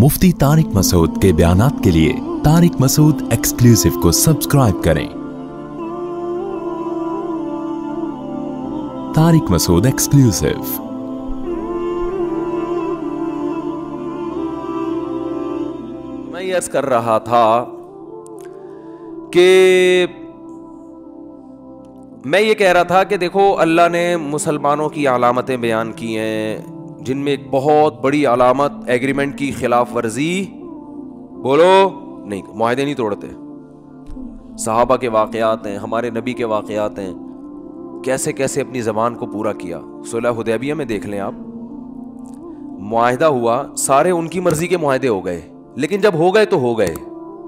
मुफ्ती तारिक मसूद के बयानात के लिए तारिक मसूद एक्सक्लूसिव को सब्सक्राइब करें। तारिक मसूद एक्सक्लूसिव। मैं ये अर्ज कर रहा था कि मैं ये कह रहा था कि देखो, अल्लाह ने मुसलमानों की अलामतें बयान की हैं, जिनमें एक बहुत बड़ी अलामत एग्रीमेंट की खिलाफ वर्जी, बोलो नहीं, मुआहदे नहीं तोड़ते। सहाबा के वाक़यात हैं, हमारे नबी के वाक़यात हैं, कैसे कैसे अपनी ज़बान को पूरा किया। सुलह हुदैबिया में देख लें आप, मुआहदा हुआ, सारे उनकी मर्जी के मुआहदे हो गए, लेकिन जब हो गए तो हो गए।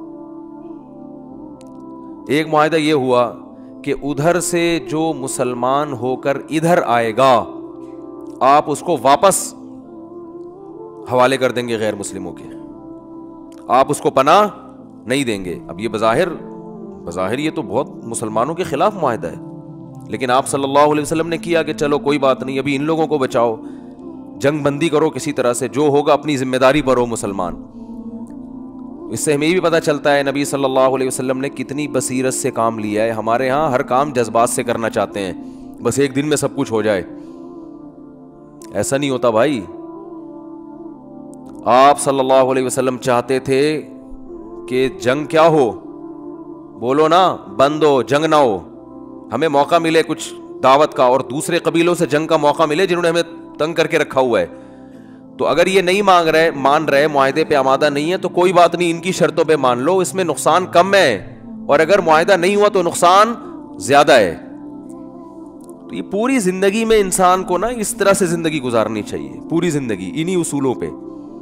एक मुआहदा ये हुआ कि उधर से जो मुसलमान होकर इधर आएगा आप उसको वापस हवाले कर देंगे गैर मुस्लिमों के, आप उसको पनाह नहीं देंगे। अब ये बज़ाहिर ये तो बहुत मुसलमानों के खिलाफ मुआहदा है, लेकिन आप सल्लल्लाहु अलैहि वसल्लम ने किया कि चलो कोई बात नहीं, अभी इन लोगों को बचाओ, जंग बंदी करो किसी तरह से, जो होगा अपनी जिम्मेदारी पर हो मुसलमान। इससे हमें भी पता चलता है नबी सल्लल्लाहु अलैहि वसल्लम ने कितनी बसीरत से काम लिया है। हमारे यहाँ हर काम जज्बात से करना चाहते हैं, बस एक दिन में सब कुछ हो जाए। ऐसा नहीं होता भाई। आप सल्लल्लाहु अलैहि वसल्लम चाहते थे कि जंग क्या हो, बोलो ना, बंद हो, जंग ना हो, हमें मौका मिले कुछ दावत का, और दूसरे कबीलों से जंग का मौका मिले जिन्होंने हमें तंग करके रखा हुआ है। तो अगर ये नहीं मान रहे, मुआहदे पे आमादा नहीं है, तो कोई बात नहीं, इनकी शर्तों पे मान लो, इसमें नुकसान कम है, और अगर मुआहदा नहीं हुआ तो नुकसान ज्यादा है। तो ये पूरी जिंदगी में इंसान को ना इस तरह से जिंदगी गुजारनी चाहिए, पूरी जिंदगी इन्हीं उसूलों पे।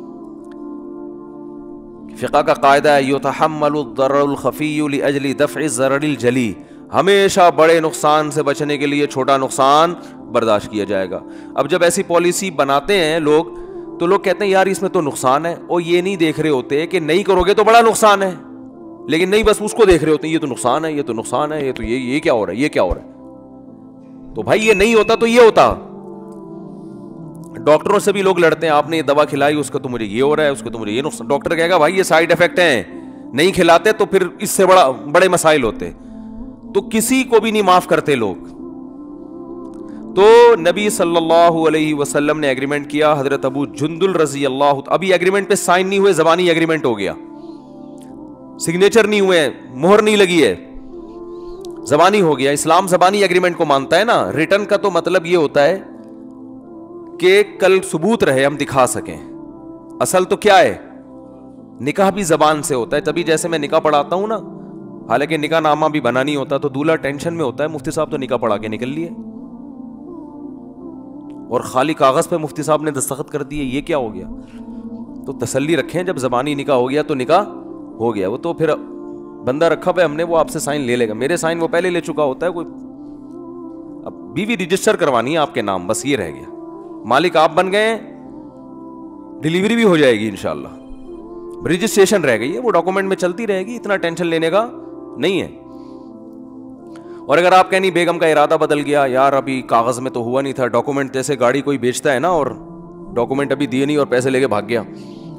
फिक़ा का कायदा है, युतहम्मलु द-दर्रुल खफ़ीय्यु लिअजलि दफ़इ ज़ररिल जली, हमेशा बड़े नुकसान से बचने के लिए छोटा नुकसान बर्दाश्त किया जाएगा। अब जब ऐसी पॉलिसी बनाते हैं लोग, तो लोग कहते हैं यार इसमें तो नुकसान है, और ये नहीं देख रहे होते कि नहीं करोगे तो बड़ा नुकसान है, लेकिन नहीं, बस उसको देख रहे होते हैं, ये तो नुकसान है, ये तो नुकसान है, ये तो ये क्या हो रहा है, ये क्या हो रहा है। तो भाई ये नहीं होता तो ये होता। डॉक्टरों से भी लोग लड़ते हैं, आपने ये दवा खिलाई, उसको तो मुझे ये हो रहा है, उसको तो मुझे ये नुकसान। डॉक्टर कहेगा भाई ये साइड इफेक्ट हैं, नहीं खिलाते तो फिर इससे बड़े मसाइल होते। तो किसी को भी नहीं माफ करते लोग। तो नबी सल्लल्लाहु अलैहि वसल्लम ने एग्रीमेंट किया, हजरत अबू जुंदुल रजी अल्लाह, अभी एग्रीमेंट पे साइन नहीं हुए, जबानी एग्रीमेंट हो गया, सिग्नेचर नहीं हुए, मोहर नहीं लगी है, जबानी हो गया। इस्लाम जबानी एग्रीमेंट को मानता है ना। रिटर्न का तो मतलब ये होता है कि कल सबूत रहे, हम दिखा सकें। असल तो क्या है, निकाह भी जबान से होता है। तभी जैसे मैं निकाह पढ़ाता हूं ना, हालांकि निकाह नामा भी बना नहीं होता, तो दूल्हा टेंशन में होता है, मुफ्ती साहब तो निकाह पढ़ा के निकल लिए, और खाली कागज पे मुफ्ती साहब ने दस्तखत कर दिए, ये क्या हो गया। तो तसल्ली रखें, जब जबानी निकाह हो गया तो निकाह हो गया। वो तो फिर बंदा रखा हुआ हमने, वो आपसे साइन ले लेगा, मेरे साइन वो पहले ले चुका होता है। कोई अब बीवी रजिस्टर करवानी है आपके नाम, बस ये रह गया, मालिक आप बन गए, डिलीवरी भी हो जाएगी इंशाल्लाह, रजिस्ट्रेशन रह गई है, वो डॉक्यूमेंट में चलती रहेगी, इतना टेंशन लेने का नहीं है। और अगर आप कहनी बेगम का इरादा बदल गया, यार अभी कागज में तो हुआ नहीं था, डॉक्यूमेंट जैसे गाड़ी कोई बेचता है ना, और डॉक्यूमेंट अभी दिए नहीं और पैसे लेके भाग गया,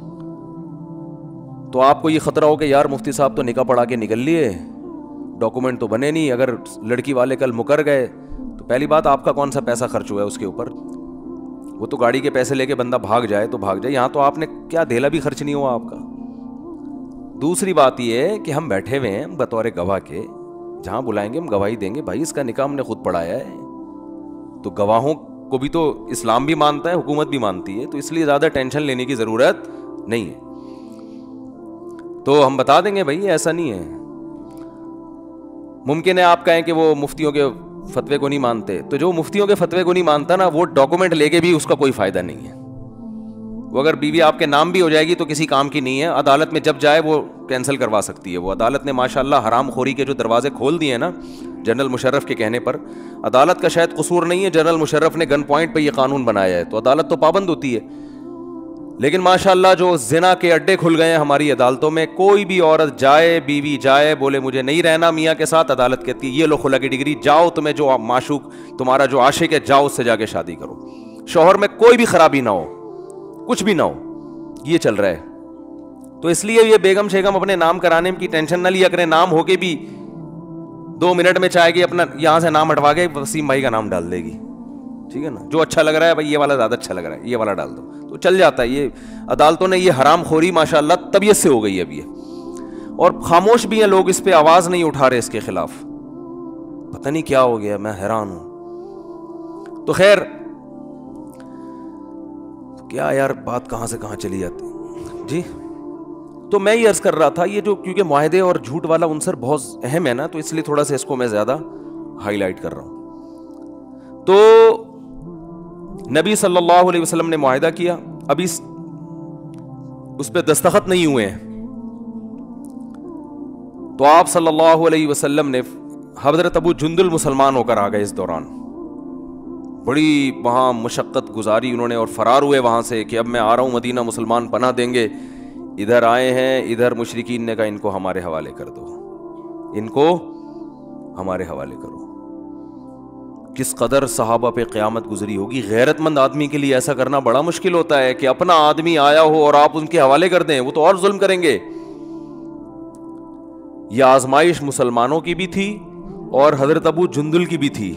तो आपको ये खतरा हो कि यार मुफ्ती साहब तो निकाह पढ़ा के निकल लिए, डॉक्यूमेंट तो बने नहीं, अगर लड़की वाले कल मुकर गए तो पहली बात आपका कौन सा पैसा खर्च हुआ है उसके ऊपर। वो तो गाड़ी के पैसे लेके बंदा भाग जाए तो भाग जाए, यहां तो आपने क्या धेला भी खर्च नहीं हुआ आपका। दूसरी बात ये है कि हम बैठे हुए हैं बतौर गवाह के, जहां बुलाएंगे हम गवाही देंगे, भाई इसका निकाह हमने खुद पढ़ाया है, तो गवाहों को भी तो इस्लाम भी मानता है, हुकूमत भी मानती है, तो इसलिए ज्यादा टेंशन लेने की जरूरत नहीं है। तो हम बता देंगे भाई ऐसा नहीं है। मुमकिन है आप कहें कि वो मुफ्तियों के फतवे को नहीं मानते, तो जो मुफ्तियों के फतवे को नहीं मानता ना, वो डॉक्यूमेंट लेके भी उसका कोई फायदा नहीं है। वो अगर बीवी आपके नाम भी हो जाएगी तो किसी काम की नहीं है, अदालत में जब जाए वो कैंसिल करवा सकती है। वो अदालत ने माशाल्लाह हराम खोरी के जो दरवाजे खोल दिए ना, जनरल मुशर्रफ के कहने पर, अदालत का शायद कसूर नहीं है, जनरल मुशर्रफ ने गन पॉइंट पे ये कानून बनाया है, तो अदालत तो पाबंद होती है। लेकिन माशाल्लाह जो जिना के अड्डे खुल गए हैं हमारी अदालतों में, कोई भी औरत जाए, बीवी जाए, बोले मुझे नहीं रहना मियाँ के साथ, अदालत कहती है ये लो खुला की डिग्री, जाओ, तुम्हें जो माशूक, तुम्हारा जो आशिक है, जाओ उससे जाके शादी करो। शौहर में कोई भी खराबी ना हो, कुछ भी ना हो, ये चल रहा है। تو اس لیے یہ بیگم شیگم اپنے نام کرانے کی ٹینشن نہ لیا کریں. نام ہو کے بھی 2 منٹ میں چاہے گی اپنا یہاں سے نام ہٹوا کے وسیم بھائی کا نام ڈال دے گی, ٹھیک ہے نا, جو اچھا لگ رہا ہے بھائی یہ والا زیادہ اچھا لگ رہا ہے, یہ والا ڈال دو, تو چل جاتا ہے. یہ عدالتوں نے یہ حرام خوری ماشاءاللہ طبیعت سے ہو گئی ہے اب یہ, اور خاموش بھی ہیں لوگ, اس پہ آواز نہیں اٹھا رہے اس کے خلاف. پتہ نہیں کیا ہو گیا, میں حیران ہوں. تو خیر کیا یار بات کہاں سے کہاں چلی جاتی جی. تو میں یہ عرض کر رہا تھا, یہ جو کیونکہ معاہدے اور جھوٹ والا عنصر بہت اہم ہے نا, تو اس لیے تھوڑا سا اس کو میں زیادہ ہائی لائٹ کر رہا ہوں. تو نبی صلی اللہ علیہ وسلم نے معاہدہ کیا, ابھی اس پہ دستخط نہیں ہوئے ہیں, تو آپ صلی اللہ علیہ وسلم نے, حضرت ابو جندل مسلمان ہو کر آ گئے اس دوران, بڑی وہاں مشقت گزاری انہوں نے, اور فرار ہوئے وہاں سے کہ اب میں آ رہا ہوں مدینہ, مسلمان پناہ دیں گے. ادھر آئے ہیں, ادھر مشرکین نے کہا ان کو ہمارے حوالے کر دو, ان کو ہمارے حوالے کرو. کس قدر صحابہ پہ قیامت گزری ہوگی. غیرت مند آدمی کے لیے ایسا کرنا بڑا مشکل ہوتا ہے کہ اپنا آدمی آیا ہو اور آپ ان کے حوالے کر دیں, وہ تو اور ظلم کریں گے. یہ آزمائش مسلمانوں کی بھی تھی اور حضرت ابو جندل کی بھی تھی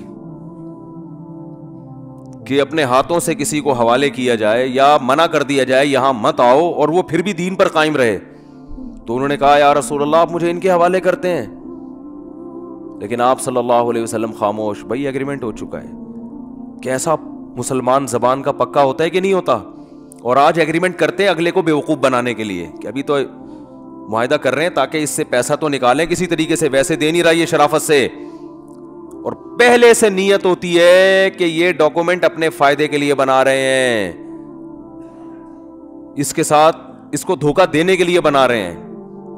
کہ اپنے ہاتھوں سے کسی کو حوالے کیا جائے یا منع کر دیا جائے یہاں مت آؤ, اور وہ پھر بھی دین پر قائم رہے. تو انہوں نے کہا یا رسول اللہ آپ مجھے ان کے حوالے کرتے ہیں, لیکن آپ صلی اللہ علیہ وسلم خاموش. بھائی ایگریمنٹ ہو چکا ہے. کیسا مسلمان زبان کا پکا ہوتا ہے کہ نہیں ہوتا, اور آج ایگریمنٹ کرتے ہیں اگلے کو بیوقوف بنانے کے لیے کہ ابھی تو معاہدہ کر رہے ہیں تاکہ اس سے پیسہ تو نکالیں کسی طریقے سے, ویسے دے نہیں رہا یہ شرافت سے, اور پہلے سے نیت ہوتی ہے کہ یہ ڈاکومنٹ اپنے فائدے کے لیے بنا رہے ہیں, اس کے ساتھ اس کو دھوکہ دینے کے لیے بنا رہے ہیں.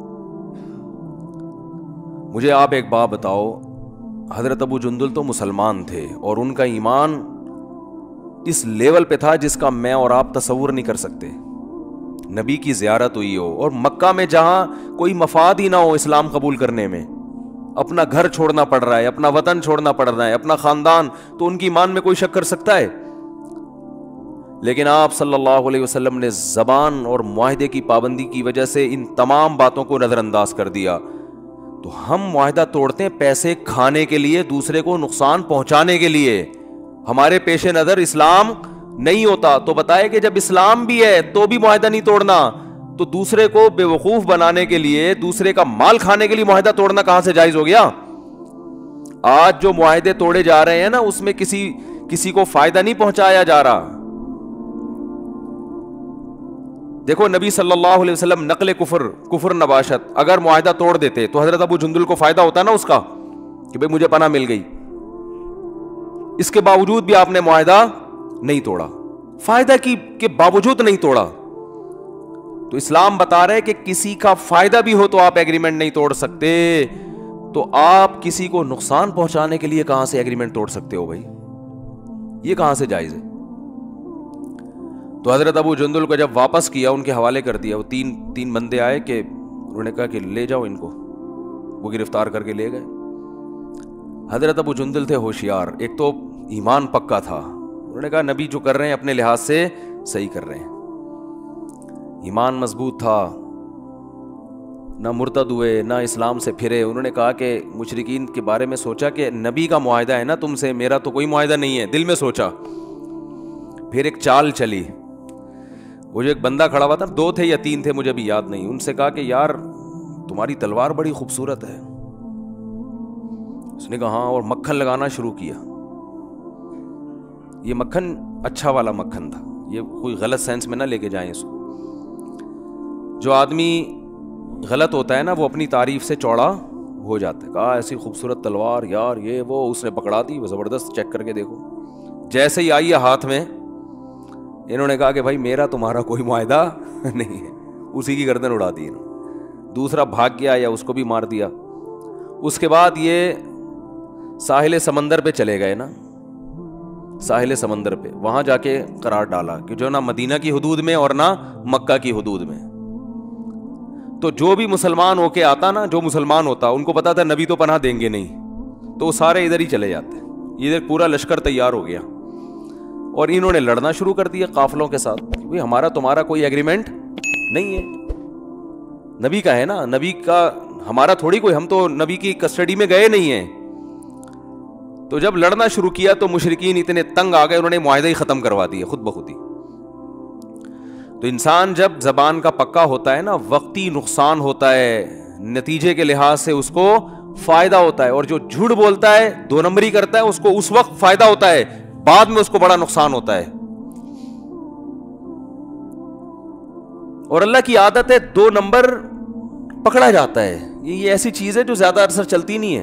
مجھے آپ ایک بات بتاؤ, حضرت ابو جندل تو مسلمان تھے اور ان کا ایمان اس لیول پہ تھا جس کا میں اور آپ تصور نہیں کر سکتے. نبی کی زیارت ہوئی ہو اور مکہ میں جہاں کوئی مفاد ہی نہ ہو اسلام قبول کرنے میں, اپنا گھر چھوڑنا پڑ رہا ہے, اپنا وطن چھوڑنا پڑ رہا ہے, اپنا خاندان, تو ان کی ایمان میں کوئی شک کر سکتا ہے. لیکن آپ صلی اللہ علیہ وسلم نے زبان اور معاہدے کی پابندی کی وجہ سے ان تمام باتوں کو نظر انداز کر دیا. تو ہم معاہدہ توڑتے ہیں پیسے کھانے کے لیے, دوسرے کو نقصان پہنچانے کے لیے. ہمارے پیش نظر اسلام نہیں ہوتا. تو بتائے کہ جب اسلام بھی ہے تو بھی معاہدہ نہیں توڑنا, تو دوسرے کو بے وقوف بنانے کے لیے, دوسرے کا مال کھانے کے لیے معاہدہ توڑنا کہاں سے جائز ہو گیا؟ آج جو معاہدے توڑے جا رہے ہیں نا, اس میں کسی کو فائدہ نہیں پہنچایا جا رہا. دیکھو نبی صلی اللہ علیہ وسلم نقل کفر نباشت, اگر معاہدہ توڑ دیتے تو حضرت ابو جندل کو فائدہ ہوتا نا اس کا کہ بھئی مجھے پناہ مل گئی. اس کے باوجود بھی آپ نے معاہدہ نہیں توڑا, فائدہ کی کے باوجود نہیں توڑا. تو اسلام بتا رہے کہ کسی کا فائدہ بھی ہو تو آپ ایگریمنٹ نہیں توڑ سکتے, تو آپ کسی کو نقصان پہنچانے کے لیے کہاں سے ایگریمنٹ توڑ سکتے ہو بھائی؟ یہ کہاں سے جائز ہے؟ تو حضرت ابو جندل کو جب واپس کیا, ان کے حوالے کر دیا, وہ تین بندے آئے کہ انہوں نے کہا کہ لے جاؤ ان کو, وہ گرفتار کر کے لے گئے. حضرت ابو جندل تھے ہوشیار, ایک تو ایمان پکا تھا, انہوں نے کہا نبی جو کر رہے ہیں اپنے لحاظ سے صحیح کر رہے ہیں. ایمان مضبوط تھا, نہ مرتد ہوئے نہ اسلام سے پھرے. انہوں نے کہا کہ مشرکین کے بارے میں سوچا کہ نبی کا معاہدہ ہے نا تم سے, میرا تو کوئی معاہدہ نہیں ہے, دل میں سوچا. پھر ایک چال چلی, وہ جو ایک بندہ کھڑا ہوا تھا, 2 تھے یا 3 تھے مجھے بھی یاد نہیں, ان سے کہا کہ یار تمہاری تلوار بڑی خوبصورت ہے. اس نے کہا ہاں, اور مکھن لگانا شروع کیا. یہ مکھن اچھا والا مکھن تھا, یہ کوئی غلط سینس میں نہ لے کے جائیں اس کو. جو آدمی غلط ہوتا ہے نا وہ اپنی تعریف سے چوڑا ہو جاتا ہے. کہا ایسی خوبصورت تلوار یار, یہ وہ, اس نے پکڑا دی, وہ زبردست, چیک کر کے دیکھو. جیسے ہی آئی ہے ہاتھ میں, انہوں نے کہا کہ بھائی میرا تمہارا کوئی معاہدہ نہیں ہے, اسی کی گردن اڑا دی. دوسرا بھاگ گیا یا اس کو بھی مار دیا. اس کے بعد یہ ساحل سمندر پہ چلے گئے نا, ساحل سمندر پہ, وہاں جا کے قرار ڈالا کہ جو نہ مدینہ کی حدود میں اور نہ مکہ کی حدود میں. تو جو بھی مسلمان ہو کے آتا نا, جو مسلمان ہوتا, ان کو پتا تھا نبی تو پناہ دیں گے نہیں, تو وہ سارے ادھر ہی چلے جاتے. ادھر پورا لشکر تیار ہو گیا اور انہوں نے لڑنا شروع کر دیا قافلوں کے ساتھ. بھئی ہمارا تمہارا کوئی ایگریمنٹ نہیں ہے. نبی کا ہے نا, نبی کا, ہمارا تھوڑی کوئی, ہم تو نبی کی کسٹڈی میں گئے نہیں ہیں. تو جب لڑنا شروع کیا تو مشرکین اتنے تنگ آ گئے, انہوں نے معاہدہ ہی ختم کروا دیا خود بخود ہی. تو انسان جب زبان کا پکا ہوتا ہے نا, وقتی نقصان ہوتا ہے, نتیجے کے لحاظ سے اس کو فائدہ ہوتا ہے, اور جو جھوٹ بولتا ہے, دو نمبری کرتا ہے, اس کو اس وقت فائدہ ہوتا ہے, بعد میں اس کو بڑا نقصان ہوتا ہے. اور اللہ کی عادت ہے دو نمبر پکڑا جاتا ہے. یہ ایسی چیز ہے جو زیادہ عرصہ چلتی نہیں ہے.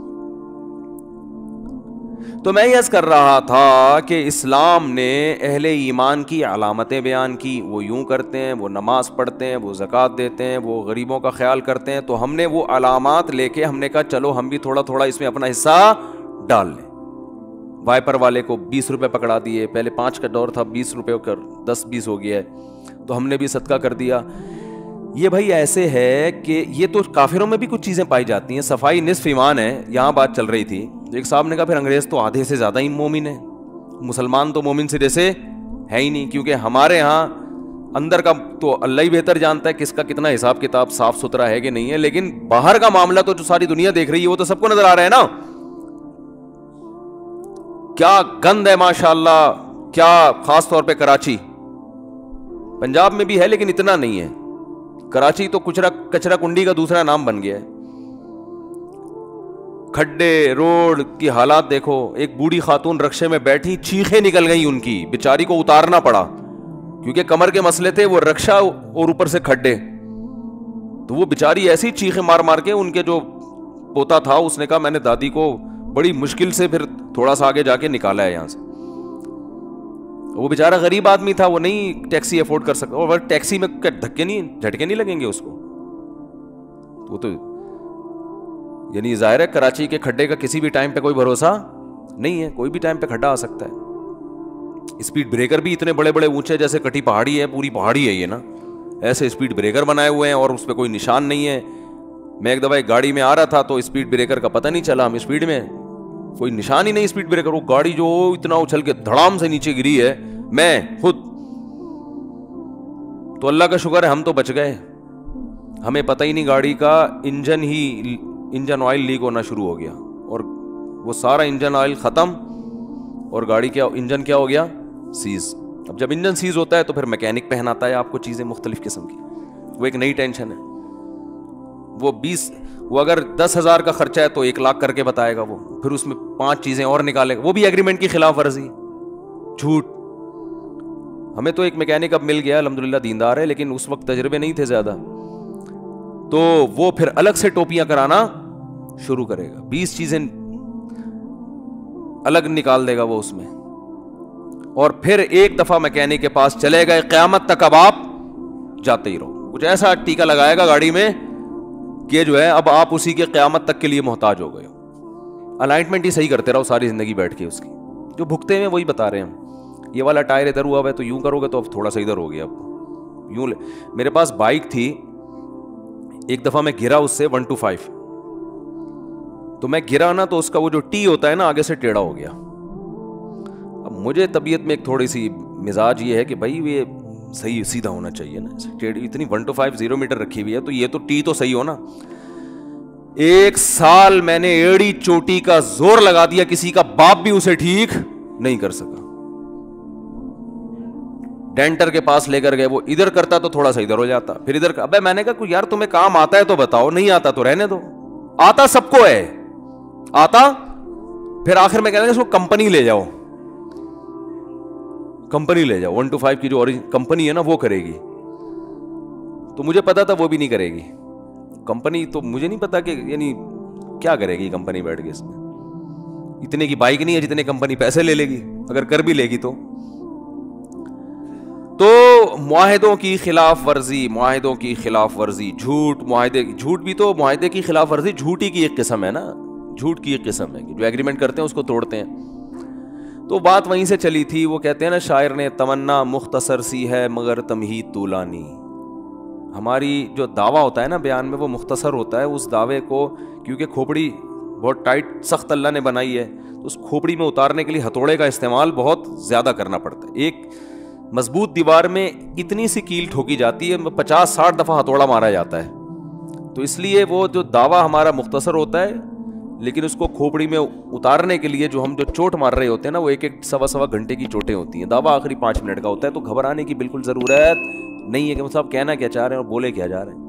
تو میں یہ کر رہا تھا کہ اسلام نے اہل ایمان کی علامتیں بیان کی. وہ یوں کرتے ہیں, وہ نماز پڑھتے ہیں, وہ زکوٰۃ دیتے ہیں, وہ غریبوں کا خیال کرتے ہیں. تو ہم نے وہ علامات لے کے ہم نے کہا چلو ہم بھی تھوڑا تھوڑا اس میں اپنا حصہ ڈال لیں. وائپر والے کو 20 روپے پکڑا دیے, پہلے 5 کا دور تھا, 20 روپے کر 10-20 ہو گیا ہے, تو ہم نے بھی صدقہ کر دیا. یہ بھائی ایسے ہے کہ یہ تو کافروں میں بھی کچھ چیزیں پائی جاتی ہیں. صفائی نصف ایمان ہے, یہاں بات چل رہی تھی. ایک صاحب نے کہا پھر انگریز تو آدھے سے زیادہ ہی مومن ہے, مسلمان تو مومن سرے سے ہے ہی نہیں. کیونکہ ہمارے یہاں اندر کا تو اللہ ہی بہتر جانتا ہے کس کا کتنا حساب کتاب صاف ستھرا ہے کہ نہیں ہے, لیکن باہر کا معاملہ تو جو ساری دنیا دیکھ رہی ہے وہ تو سب کو نظر آ رہا ہے نا. کیا گند ہے ماشاء اللہ, کیا خاص طور پہ کراچی, پنجاب میں بھی ہے لیکن اتنا نہیں ہے. کراچی تو کچرا کنڈی کا دوسرا نام بن گیا ہے. کھڈے روڈ کی حالات دیکھو. ایک بوڑھی خاتون رکشے میں بیٹھی, چیخیں نکل گئی ان کی, بیچاری کو اتارنا پڑا کیونکہ کمر کے مسئلے تھے, وہ رکشا اور اوپر سے کھڈے. تو وہ بیچاری ایسی چیخیں مار مار کے, ان کے جو پوتا تھا اس نے کہا میں نے دادی کو بڑی مشکل سے پھر تھوڑا سا آگے جا کے نکالا ہے یہاں سے. وہ بیچارہ غریب آدمی تھا, وہ نہیں ٹیکسی افورڈ کر سکتا, اور ٹیکسی میں دھکے نہیں جھٹکے نہیں لگیں گے اس کو. وہ تو یعنی ظاہر ہے کراچی کے کھڈے کا کسی بھی ٹائم پہ کوئی بھروسہ نہیں ہے, کوئی بھی ٹائم پہ کھڈا آ سکتا ہے. اسپیڈ بریکر بھی اتنے بڑے بڑے اونچے, جیسے کٹی پہاڑی ہے, پوری پہاڑی ہے یہ نا, ایسے اسپیڈ بریکر بنائے ہوئے ہیں اور اس پہ کوئی نشان نہیں ہے. میں ایک دفعہ ایک گاڑی میں آ رہا تھا تو اسپیڈ بریکر کا پتہ نہیں چلا, ہم اسپیڈ میں, کوئی نشان ہی نہیں اسپیڈ بریکر. وہ گاڑی جو اتنا اچھل کے دھڑام سے نیچے گری ہے, میں خود تو اللہ کا شکر ہے ہم تو بچ گئے. ہمیں پتہ ہی نہیں, گاڑی کا انجن آئل لیک ہونا شروع ہو گیا, اور وہ سارا انجن آئل ختم, اور گاڑی کیا انجن کیا ہو گیا, سیز. اب جب انجن سیز ہوتا ہے تو پھر میکینک پہناتا ہے آپ کو چیزیں مختلف قسم کی, وہ ایک نئی ٹینشن ہے. وہ اگر 10,000 کا خرچہ ہے تو 1 لاکھ کر کے بتائے گا وہ, پھر اس میں 5 چیزیں اور نکالے گا, وہ بھی ایگریمنٹ کی خلاف ورزی, جھوٹ. ہمیں تو ایک میکینک اب مل گیا الحمدللہ, دیندار ہے, لیکن اس وقت تجربے نہیں تھے زیادہ, تو وہ پھر الگ سے ٹوپیاں کرانا شروع کرے گا, 20 چیزیں الگ نکال دے گا وہ اس میں, اور پھر ایک دفعہ میکینک کے پاس چلے گئے, قیامت تک اب آپ جاتے ہی رہو. کچھ ایسا ٹیکا لگائے گا گاڑی میں کہ جو ہے اب آپ اسی کے قیامت تک کے لیے محتاج ہو گئے ہو. الائنمنٹ ہی صحیح کرتے رہو ساری زندگی بیٹھ کے, اس کی جو بھگتے ہیں وہی بتا رہے ہیں ہم. یہ والا ٹائر ادھر ہوا ہے تو یوں کرو گے تو اب تھوڑا سا ادھر ہو گیا, اب یوں میرے پاس بائک تھی, ایک دفعہ میں گرا اس سے 125, تو میں گرا نا تو اس کا وہ جو ٹی ہوتا ہے نا آگے سے ٹیڑھا ہو گیا. اب مجھے طبیعت میں ایک تھوڑی سی مزاج یہ ہے کہ بھائی یہ صحیح سیدھا ہونا چاہیے نا, اتنی 125 میٹر رکھی ہوئی ہے تو یہ تو ٹی تو صحیح ہو نا. 1 سال میں نے ایڑی چوٹی کا زور لگا دیا, کسی کا باپ بھی اسے ٹھیک نہیں کر سکا. ڈینٹر کے پاس لے کر گئے, وہ ادھر کرتا تو تھوڑا سا ادھر ہو جاتا, پھر ادھر. ابے میں نے کہا یار تمہیں کام آتا ہے تو بتاؤ, نہیں آتا تو رہنے دو. آتا سب کو ہے, آتا. پھر آخر میں کہنے لگا اس کو کمپنی لے جاؤ, کمپنی لے جاؤ, 125 کی جو کمپنی ہے نا وہ کرے گی. تو مجھے پتا تھا وہ بھی نہیں کرے گی کمپنی, تو مجھے نہیں پتا کہ یعنی کیا کرے گی کمپنی بیٹھ کے اس میں. اتنے کی بائک نہیں ہے جتنے کمپنی پیسے لے لے گی, اگر کر بھی لے گی تو. معاہدوں کی خلاف ورزی, معاہدوں کی خلاف ورزی, جھوٹ, جھوٹ بھی تو معاہدے کی خلاف ورزی جھوٹ ہی کی ایک قسم ہے نا, جھوٹ کی ایک قسم ہے کہ جو ایگریمنٹ کرتے ہیں اس کو توڑتے ہیں. تو بات وہیں سے چلی تھی. وہ کہتے ہیں نا شاعر نے, تمنا مختصر سی ہے مگر تمہید طولانی. ہماری جو دعویٰ ہوتا ہے نا بیان میں وہ مختصر ہوتا ہے. اس دعوے کو کیونکہ کھوپڑی بہت ٹائٹ سخت اللہ نے بنائی ہے, تو اس کھوپڑی میں اتارنے کے لیے ہتھوڑے کا استعمال بہت زیادہ کرنا پڑتا ہے. ایک مضبوط دیوار میں اتنی سی کیل ٹھوکی جاتی ہے, 50-60 دفعہ ہتھوڑا مارا جاتا ہے, تو اس لیے وہ جو دعویٰ ہمارا مختصر ہوتا ہے، لیکن اس کو کھوپڑی میں اتارنے کے لیے جو ہم جو چوٹ مار رہے ہوتے ہیں نا، وہ ایک ایک سوا گھنٹے کی چوٹیں ہوتی ہیں. دعویٰ آخری 5 منٹ کا ہوتا ہے. تو گھبرانے کی بالکل ضرورت نہیں ہے کہ صاحب کہنا کیا چاہ رہے ہیں اور بولے کیا جا رہے ہیں.